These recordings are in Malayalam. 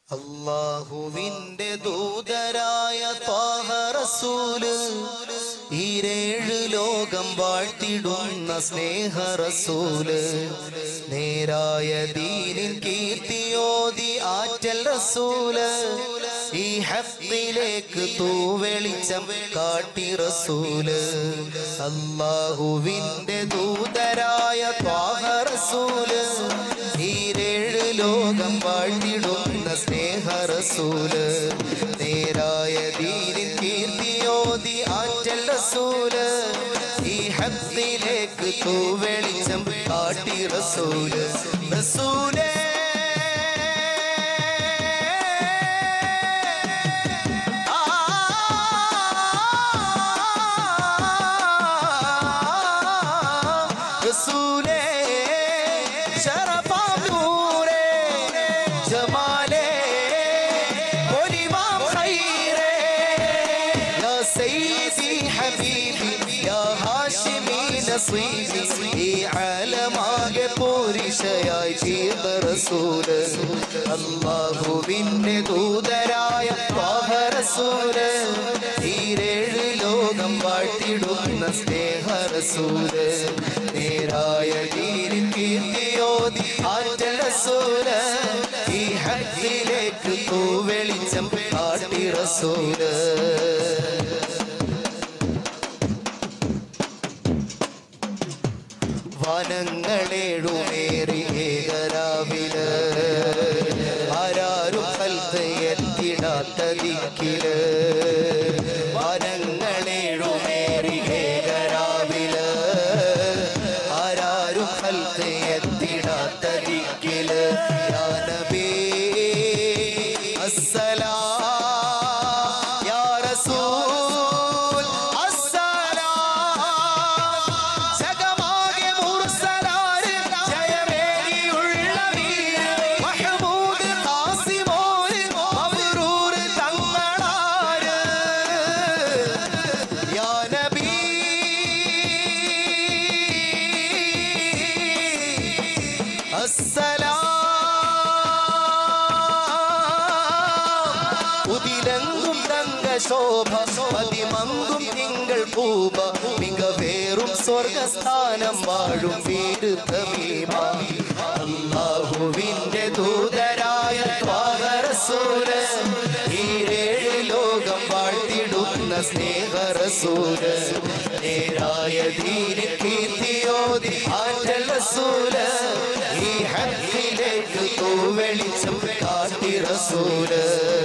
അല്ലാഹുവിന്റെ ദൂതരായ ത്വാഹ റസൂല് ഈരേഴ് ലോകം വാഴ്ത്തിടുന്ന സ്നേഹ റസൂല് നേരായ ദീനിൻ കീർത്തിയോതി ആറ്റൽ റസൂല് ഈ ഹഖിലേക്ക് തൂവെളിച്ചം കാട്ടി റസൂല് അല്ലാഹുവിന്റെ ദൂതരായ ത്വാഹ റസൂല് ഈരേഴ് ലോകം വാഴ്ത്തിടുന്ന സ്നേഹ റസൂല് നേരായ ദീനിൻ കീർത്തിയോതി ആറ്റൽ റസൂല് ഈ ഹഖിലേക്ക് തൂവെളിച്ചം കാട്ടി റസൂല് റസൂലേ അല്ലാഹുവിന്റെ ദൂതരായ ത്വാഹ റസൂല് ഈരേഴ് ലോകം വാഴ്ത്തിടുന്ന സ്നേഹ റസൂല് നേരായ ദീനിൻ കീർത്തിയോതി ആറ്റൽ റസൂല് ഈ ഹഖിലേക്ക് തൂവെളിച്ചം കാട്ടി റസൂല് വനങ്ങളേഴുമേറി ഏകരാവില് ആരാരും സ്ഥലത്ത് എത്തിടാത്ത ദിക്കില് വനങ്ങളേഴുമേറി ഏകരാവില് ആരാരും സ്ഥലത്ത് എത്തിടാത്ത ദിക്കില് യാ നബി അസ്സലാം യാ റസൂൽ ഉദിലങ്കും തങ്കശോഭ പതിമങ്കും തിങ്കൾ പൂപ മികവേറും സ്വർഗസ്ഥാനം വാഴും വീട് തമീമ അല്ലാഹുവിന്റെ ദൂതരായ ത്വാഹ റസൂല് ഈരേഴ് ലോകം വാഴ്ത്തിടുന്ന സ്നേഹ റസൂല് നേരായ ദീനിൻ കീർത്തിയോതി ആറ്റൽ റസൂല് ഈ ഹഖിലേക്ക് തൂവെളിച്ചം കാട്ടി റസൂല്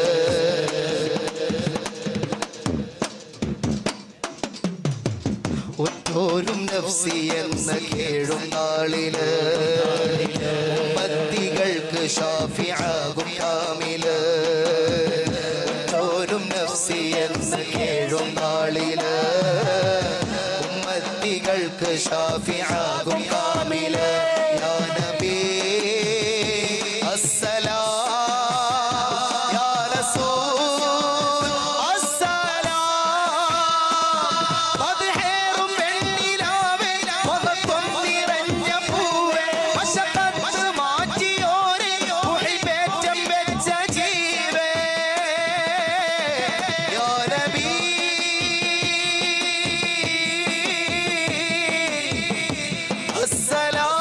ഒറ്റോരും നഫ്സി എന്ന കേഴും നാളില് ഉമ്മത്തികൾക്ക് ഷാഫിആകും കാമില് ഒറ്റോരും നഫ്സി എന്ന കേഴും നാളില് ഉമ്മത്തികൾക്ക് ഷാഫിആകും കാമില് യാ നബി അസ്സലാം യാ റസൂൽ അസ്സലാം പദ്ഹേറും വെണ്ണിലാവേ മഹത്വം നിറഞ്ഞ പൂവേ മശഖത്ത് മാറ്റിയോരേ മുഹിബേറ്റം വെച്ച ജീവേ യാ നബി അസ്സലാം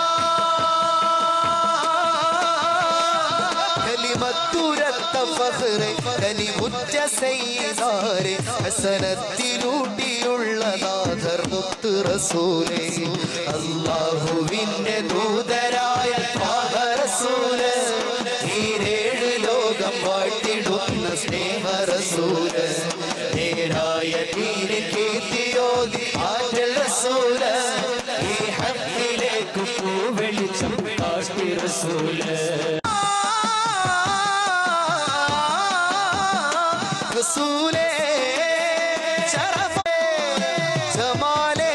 കലിമത്തുരത്ത ഫഖ്റെ കലിമുറ്റ സയ്യിദാരെ ഹസനത്തിലൂട്ടിയുള്ള നാഥർ മുത്ത് റസൂലേ അല്ലാഹുവിന്റെ ദൂതരായ ത്വാഹ റസൂല് ഈരേഴ് ലോകം വാഴ്ത്തിടുന്ന സ്നേഹ റസൂല് നേരായ ദീനിൻ കീർത്തിയോതി ആറ്റൽ റസൂല് ഈ ഹഖിലേക്ക് തൂവെളിച്ചം കാട്ടി റസൂല് റസൂലേ ശറഫേ ജമാലേ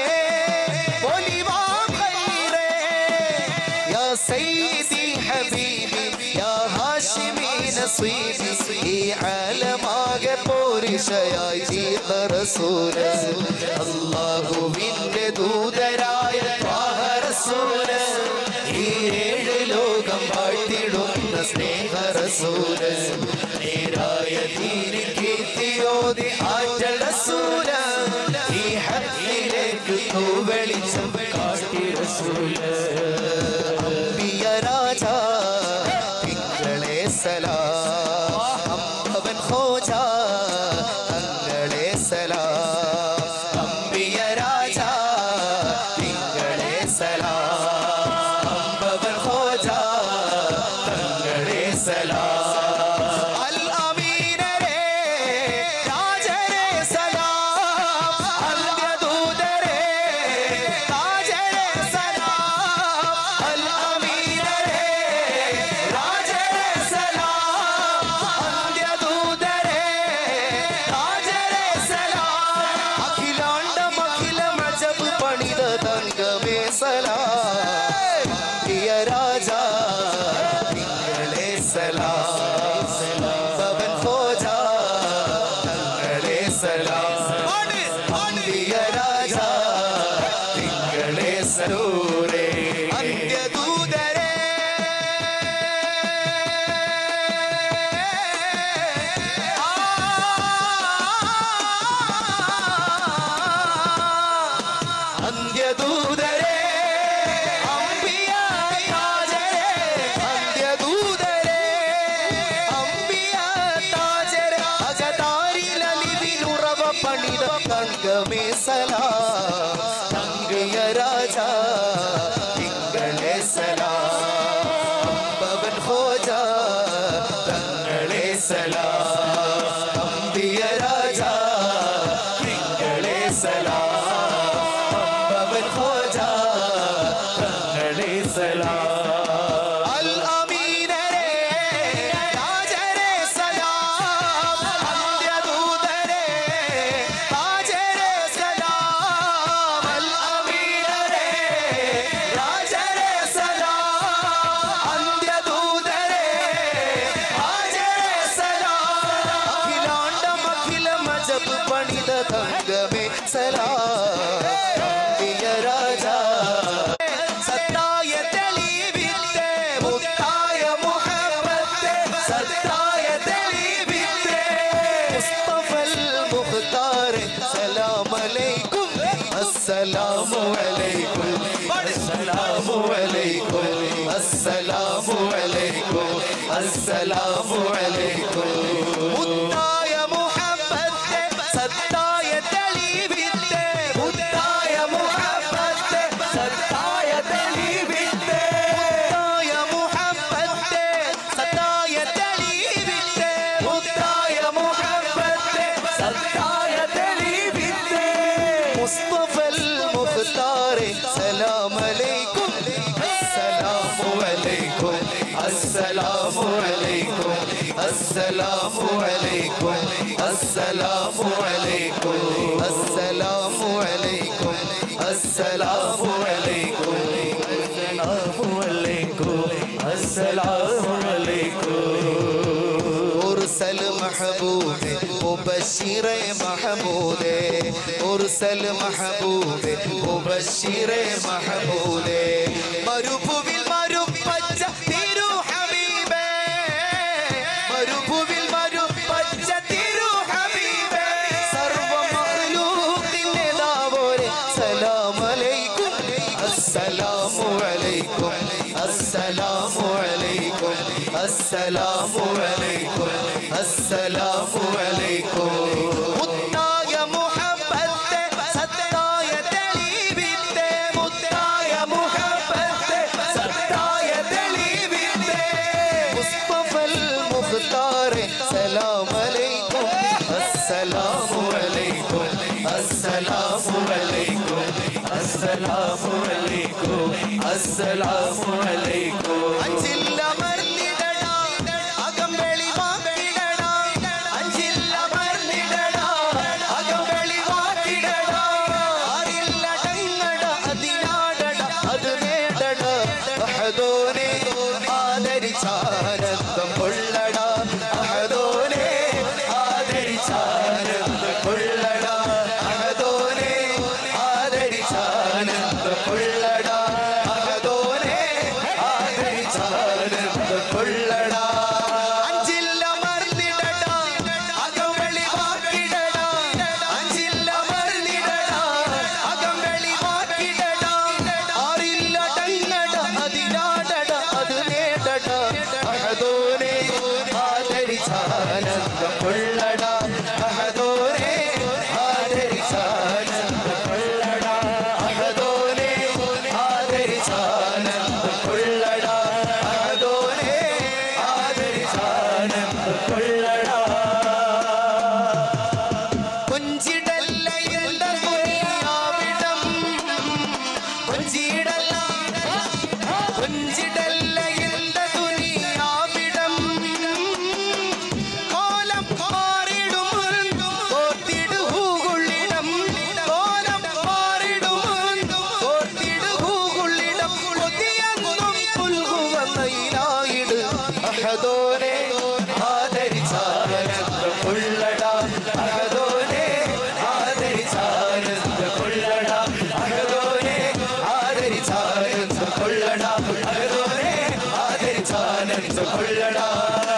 ഒലിവാം ഖൈറേ യാ സയ്യിദി ഹബീബി യാ ഹാശിമി നസീബി ഈ ആലമാകെ പോരിശയായി തീർന്ന റസൂല് അല്ലാഹുവിന്റെ ദൂതരായ ത്വാഹ റസൂല് ഈ ഏഴ് ലോകം വാഴ്ത്തിടുന്ന സ്നേഹ റസൂല് നേരായ ദീന് കീർത്തിയോതി ആറ്റൽ റസൂല് ഈ ഹക്കിലേക്ക് വെളിച്ചം കാട്ടി റസൂല് അംബിയ രാജാ തിങ്കളെ സലാം അമ്പവൻ ഖോജാ തങ്ങളെ സലാം അംബിയ രാജാ തിങ്കളെ സലാം അമ്പവൻ ഖോജാ തങ്ങളെ സലാം Assalamu alaikum Muttaya muhabbatte sattaya talibitte Muttaya muhabbatte sattaya talibitte Muttaya muhabbatte sattaya talibitte Muttaya muhabbatte sattaya talibitte Mustafa al-Mukhtar salam alaikum Assalamu alaikum Assalamu alaikum Assalamu alaikum Assalamu alaikum Assalamu alaikum Assalamu alaikum Assalamu alaikum Assalamu alaikum Ursal mahbub mubashir mahmud Ursal mahbub mubashir mahmud Marufu bil maruf pacha Assalamu alaikum Assalamu alaikum Assalamu alaikum Assalamu alaikum Muttaya muhabbatte sattaya talibitte Muttaya muhabbatte sattaya talibitte Mustafa al-Mukhtar salam alaikum Assalamu alaikum Assalamu alaikum Assalamu alaikum Assalamu alaikum Anjilla marnidada agambeli vaakidada Anjilla marnidada agambeli vaakidada arilla dangada adinadada adu nedada ahadone aadaricharanam kollada ahadone aadaricharanam kollada ahadone aadaricharanam kollada ahadone aadaricharanam കൊള്ളടാ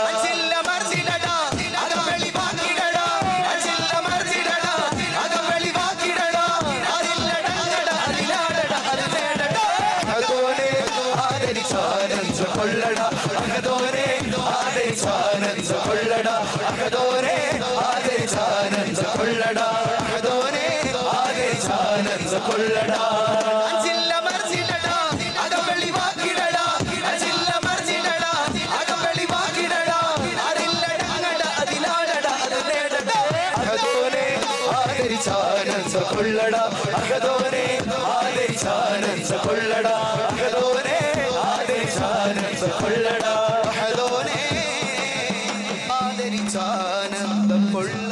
കൊള്ളടാ അകതോനെ ആദരിച്ചാനന്ദ കൊള്ളടാ അകതോനെ ആദരിച്ചാനന്ദ കൊള്ളടാ അകതോനെ ആദരിച്ചാനന്ദ കൊള്ളടാ അജില്ല മർജിലടാ അകവളി വാക്കിടടാ അജില്ല മർജിലടാ അകവളി വാക്കിടടാ അറില്ലടങ്ങട അതിലാടടാ അത് നേടടാ അകതോനെ ആദരിച്ചാനന്ദ കൊള്ളടാ അകതോനെ ആദരിച്ചാനന്ദ കൊള്ളടാ അകതോനെ ആദരിച്ചാനന്ദ കൊള്ളടാ അഹദോനെ ആദരിച്ചാനന്ദ കൊള്ള